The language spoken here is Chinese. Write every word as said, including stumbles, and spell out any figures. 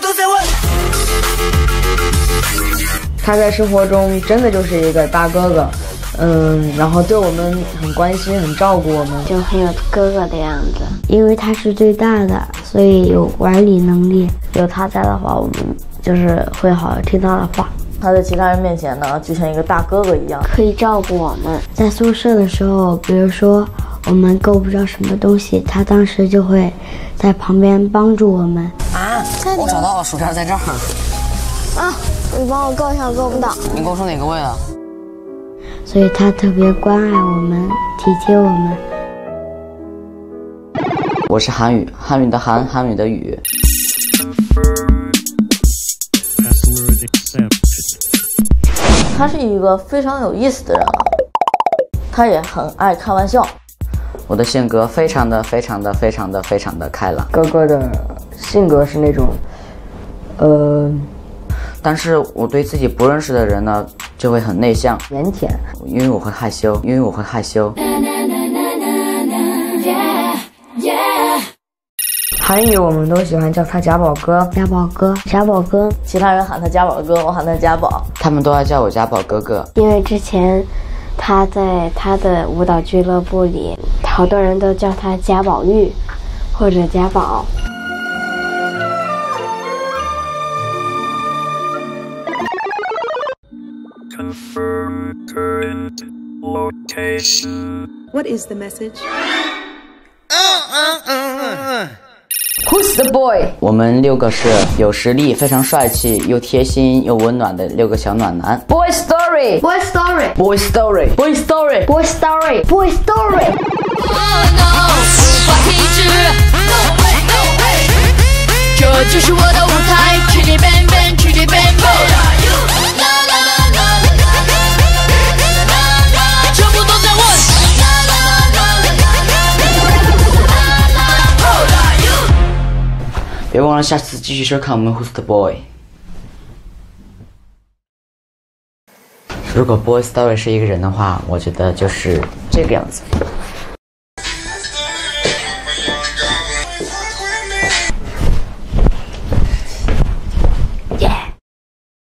都在问。 他在生活中真的就是一个大哥哥，嗯，然后对我们很关心，很照顾我们， 就很有哥哥的样子。因为他是最大的，所以有管理能力。有他在的话，我们就是会好好听他的话。 他在其他人面前呢，就像一个大哥哥一样， 可以照顾我们。在宿舍的时候，比如说我们够不着什么东西，他当时就会在旁边帮助我们。 啊，我找到了，薯片在这儿。 啊，你帮我够一下，够不到。 你够出哪个位了？ 所以他特别关爱我们，体贴我们。 我是韩语，韩语的韩，韩语的语。 他是一个非常有意思的人，他也很爱开玩笑。 我的性格非常的非常的非常的非常的开朗。 哥哥的性格是那种，呃， 但是我对自己不认识的人呢，就会很内向、 腼腆， 因为我会害羞，因为我会害羞。 韩语我们都喜欢叫他贾宝哥， 贾宝哥，贾宝哥。 其他人喊他贾宝哥，我喊他贾宝。 他们都爱叫我贾宝哥哥， 因为之前他在他的舞蹈俱乐部里，好多人都叫他贾宝玉或者贾宝。 What is the message? Who's the boy？ 我们六个是有实力、非常帅气、又贴心又温暖的六个小暖男。 Boy story， Boy story， Boy story， Boy story， Boy story， Boy story。 这就是我的舞台，曲里边边，曲里边边。全部都在问。 别忘了下次继续收看我们 Who's the Boy。如果 Boy Story 是一个人的话，我觉得就是这个样子。